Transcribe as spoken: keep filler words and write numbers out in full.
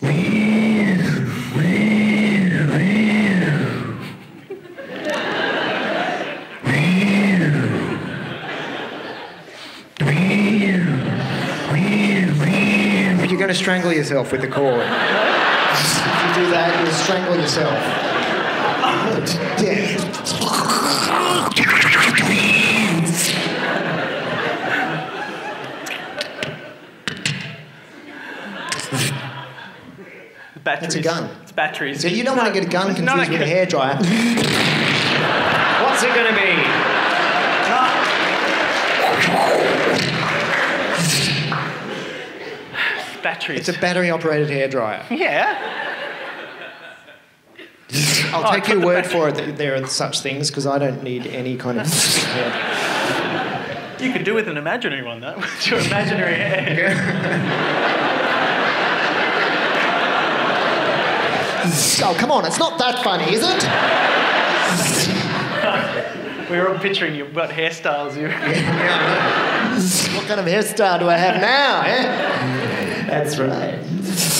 You're going to strangle yourself with the cord. If you do that, you'll strangle yourself. Batteries. It's a gun. It's batteries. So you don't want to get a gun confused not a with a gun. hairdryer. What's it going to be? Batteries. It's a battery-operated hairdryer. Yeah. I'll take your word for it that there are such things, because I don't need any kind of hair. You could do with an imaginary one, though. With your imaginary hair. Oh, come on, it's not that funny, is it? We were all picturing you, what hairstyles you... What kind of hairstyle do I have now, eh? That's right.